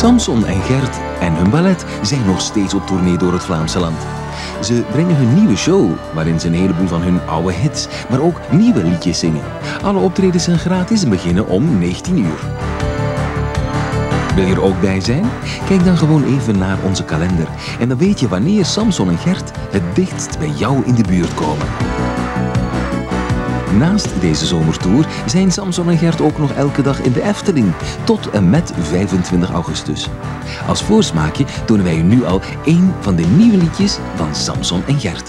Samson en Gert en hun ballet zijn nog steeds op tournee door het Vlaamse land. Ze brengen hun nieuwe show, waarin ze een heleboel van hun oude hits, maar ook nieuwe liedjes zingen. Alle optredens zijn gratis en beginnen om 19 uur. Wil je er ook bij zijn? Kijk dan gewoon even naar onze kalender en dan weet je wanneer Samson en Gert het dichtst bij jou in de buurt komen. Naast deze zomertour zijn Samson en Gert ook nog elke dag in de Efteling, tot en met 25 augustus. Als voorsmaakje tonen wij u nu al één van de nieuwe liedjes van Samson en Gert.